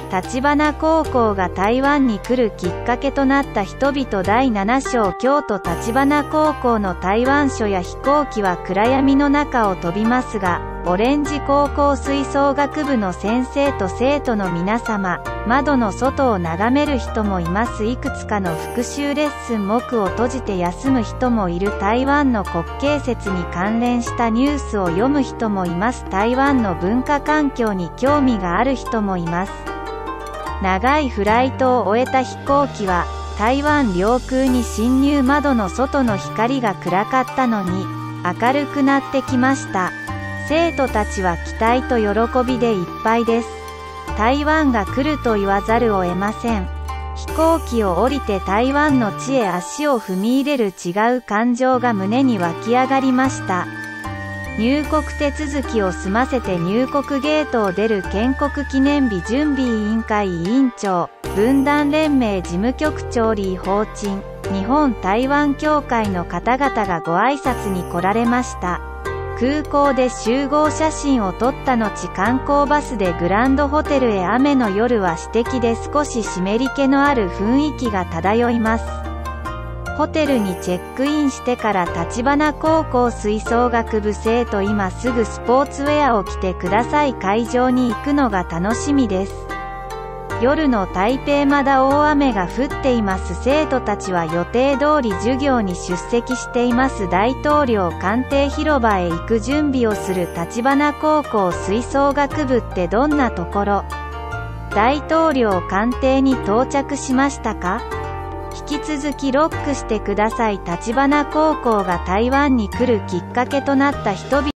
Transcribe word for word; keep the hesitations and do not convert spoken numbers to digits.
立花高校が台湾に来るきっかけとなった人々だいなな章京都立花高校の台湾署や飛行機は暗闇の中を飛びますが、オレンジ高校吹奏楽部の先生と生徒の皆様、窓の外を眺める人もいます。いくつかの復習レッスン、目を閉じて休む人もいる。台湾の国慶節に関連したニュースを読む人もいます。台湾の文化環境に興味がある人もいます。長いフライトを終えた飛行機は、台湾領空に侵入。窓の外の光が暗かったのに、明るくなってきました。生徒たちは期待と喜びでいっぱいです。台湾が来ると言わざるを得ません。飛行機を降りて台湾の地へ足を踏み入れる違う感情が胸に湧き上がりました。入国手続きを済ませて入国ゲートを出る建国記念日準備委員会委員長、文壇連盟事務局長李鳳珍、日本台湾協会の方々がご挨拶に来られました。空港で集合写真を撮った後、観光バスでグランドホテルへ。雨の夜は私的で少し湿り気のある雰囲気が漂います。ホテルにチェックインしてから立花高校吹奏楽部生徒、今すぐスポーツウェアを着てください。会場に行くのが楽しみです。夜の台北まだ大雨が降っています。生徒たちは予定通り授業に出席しています。大統領官邸広場へ行く準備をする立花高校吹奏楽部ってどんなところ？大統領官邸に到着しましたか？引き続きロックしてください。立花高校が台湾に来るきっかけとなった人々